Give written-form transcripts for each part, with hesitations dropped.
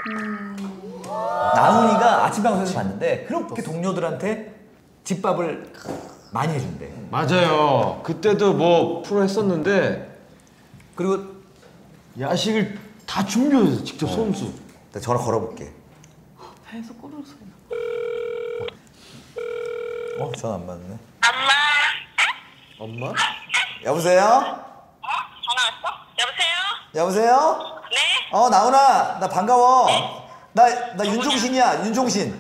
나훈이가 아침 방송에서 봤는데 그렇게 동료들한테 집밥을 많이 해준대. 맞아요. 그때도 뭐 프로 했었는데 그리고 야식을 다 준비해서 직접 손수. 나 전화 걸어볼게. 배에서 꼬르륵 소리 나. 전화 안 받네. 엄마? 여보세요? 전화 왔어? 여보세요? 여보세요? 네? 나훈아, 나 반가워. 나 윤종신이야, 윤종신.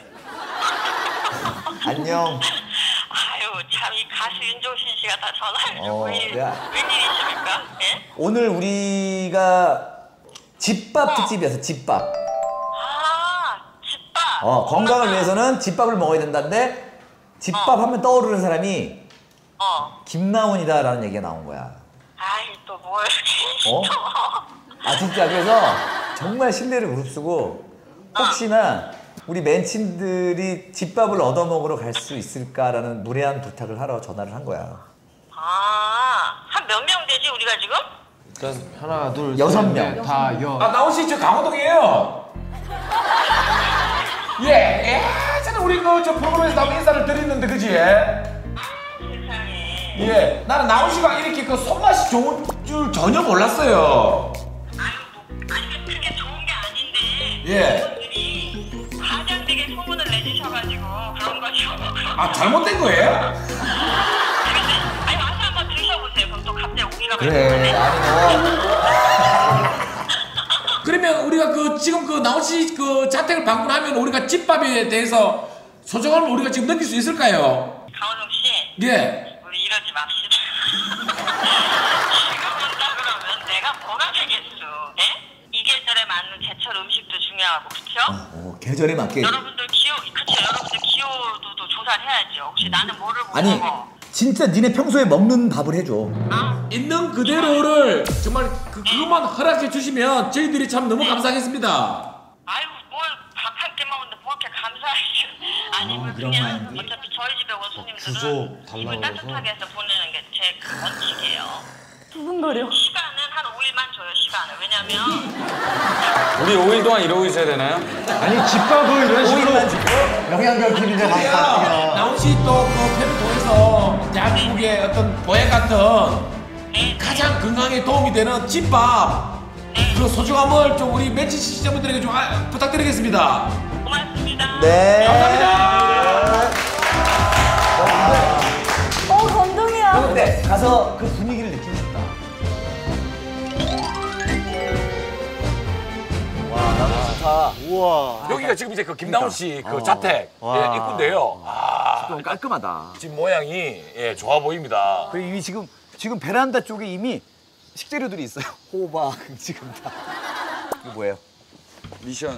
안녕. 아유, 참, 이 가수 윤종신 씨가 다 전화를 주고 웬일이십니까? 예? 오늘 우리가 집밥 특집이어서 집밥. 아, 집밥. 건강을 위해서는 집밥을 먹어야 된다는데 집밥 하면 떠오르는 사람이 김나훈이다라는 얘기가 나온 거야. 아이, 또 뭘 이렇게 아 진짜 그래서 정말 신뢰를 무릅쓰고 혹시나 우리 멘친들이 집밥을 얻어먹으러 갈 수 있을까라는 무례한 부탁을 하러 전화를 한 거야. 아, 한 몇 명 되지, 우리가 지금? 일단 하나, 둘, 6명. 다 나훈 씨, 저 강호동이에요. 예전에 우리 저 프로그램에서 한번 인사를 드렸는데, 그지? 세상에. 예, 나는 나훈 씨가 이렇게 그 손맛이 좋은 줄 전혀 몰랐어요. 아니, 그게 좋은 게 아닌데. 예. 분들이 과장되게 소문을 내주셔가지고 그런 거죠. 아, 잘못된 거예요? 아니, 와서 한번 드셔보세요. 그럼 또 갑자기 오기가 그래. 그러면 우리가 지금 나훈 씨 자택을 방문하면 우리가 집밥에 대해서 소중함을 우리가 지금 느낄 수 있을까요? 강호동 씨. 예. 우리 이러지 맙시다. 지금 온다 그러면 내가 뭐가 되겠어? 예? 이 계절에 맞는 제철 음식도 중요하고, 그쵸? 계절에 맞게. 여러분들 여러분들 기호도 조사를 해야죠. 혹시 나는 뭐를 못 아니 먹어? 진짜 니네 평소에 먹는 밥을 해줘. 있는 그대로를 정말 그것만 허락해 주시면 저희들이 참 너무 감사하겠습니다. 아유, 뭘 밥 한 끼 먹는데 뭐 이렇게 감사하시죠? 아니면 그냥 어차피 저희 집에 온 손님들은 입을 따뜻하게 해서 보내는 게 제 원칙이에요. 두근거려. 시간은 한 5일만 줘요, 시간을. 왜냐면 우리 5일 동안 이러고 있어야 되나요? 아니 집밥을 이런 식으로 영양결핍인데 나훈 씨 또 편을 통해서 대한민국의 어떤 보약 같은 가장 건강에 도움이 되는 집밥 그 소중함을 좀 우리 멘치 시청자분들에게 좀 부탁드리겠습니다. 고맙습니다. 네. 감사합니다. 감동이야. 근데 가서 그 분위기를 느끼고 싶다. 와, 나무 좋다. 우와. 여기가 지금 이제 김나훈 씨 자택 입구인데요. 좀 깔끔하다. 집 모양이 좋아 보입니다. 그리고 이미 지금 베란다 쪽에 이미 식재료들이 있어요. 호박 지금 다. 이거 뭐예요? 미션.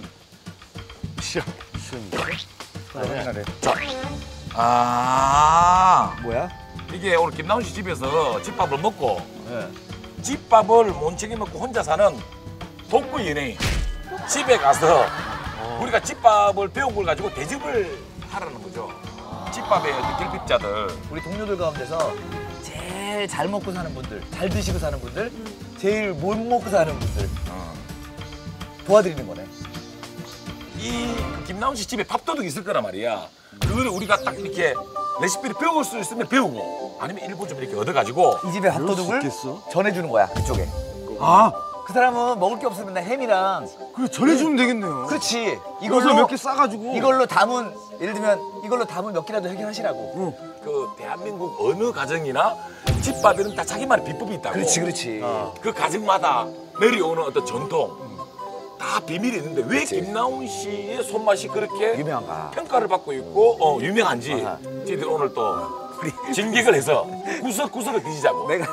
뭐야? 이게 오늘 김나훈 씨 집에서 집밥을 먹고 집밥을 몬책이 먹고 혼자 사는 독거 연예인 집에 가서 우리가 집밥을 배운 걸 가지고 대접을 하라는 거죠. 집밥의 결핍자들. 우리 동료들 가운데서 제일 잘 먹고 사는 분들, 잘 드시고 사는 분들, 제일 못 먹고 사는 분들 도와드리는 거네. 이 김나훈 씨 집에 밥도둑이 있을 거란 말이야. 그거를 우리가 딱 이렇게 레시피를 배울 수 있으면 배우고 아니면 일부 좀 이렇게 얻어가지고 이 집의 밥도둑을 전해주는 거야, 그쪽에. 그 사람은 먹을 게 없으면 맨날 햄이랑. 그래 전해주면 되겠네요. 그렇지. 이걸로 몇 개 싸가지고 이걸로 담은, 예를 들면 이걸로 담은 몇 개라도 해결하시라고. 그 대한민국 어느 가정이나 집밥에는 다 자기만의 비법이 있다고. 그렇지. 그 가정마다 내려오는 어떤 전통 다 비밀이 있는데 왜 김나훈 씨의 손맛이 그렇게 유명한가? 평가를 받고 있고 유명한지 저희들 오늘 또 진격을 해서 구석구석을 뒤지자고. 내가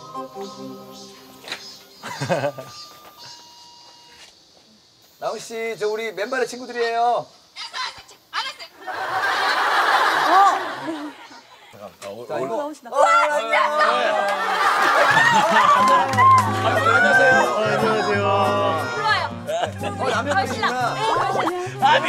나훈 씨, 저 우리 맨발의 친구들이에요. 자, 이거 나오시다. 안녕하세요. 남편분이구나. 아니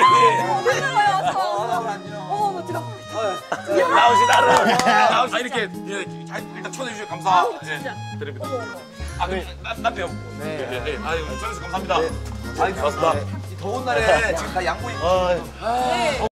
어머, 들어. 나오시 나를 이렇게 일단 초대해 주셔서 드립니다. 남편. 네. 아유, 저에서 감사합니다. 아이, 고맙습니다. 더운 날에 지금 다 양보 입고